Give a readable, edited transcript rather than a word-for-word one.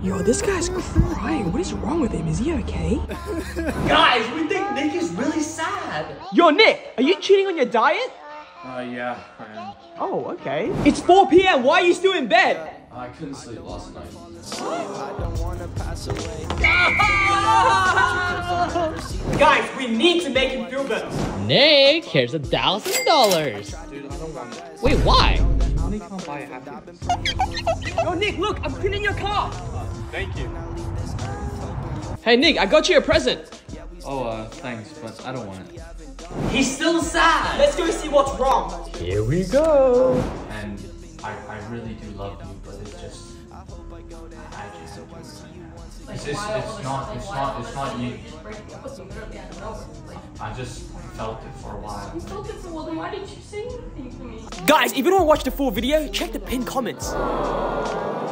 Yo, this guy's crying. What is wrong with him? Is he okay? Guys, we think Nick is really sad. Yo, Nick, are you cheating on your diet? Yeah, I am. Oh, okay. It's 4 p.m. Why are you still in bed? I couldn't sleep last night. Guys, we need to make him feel better. Nick, here's $1,000. Dude, I don't want it. Wait, why? Money can't buy happiness. Yo, Nick, look, I'm cleaning your car. Thank you. Hey, Nick, I got you a present. Oh, thanks, but I don't want it. He's still sad. Let's go see what's wrong. Here we go. And I really do love you, but it's just... I just... It's not you. I just felt it for a while. You felt it for a while, then why didn't you say anything to me? Guys, if you don't want to watch the full video, check the pinned comments.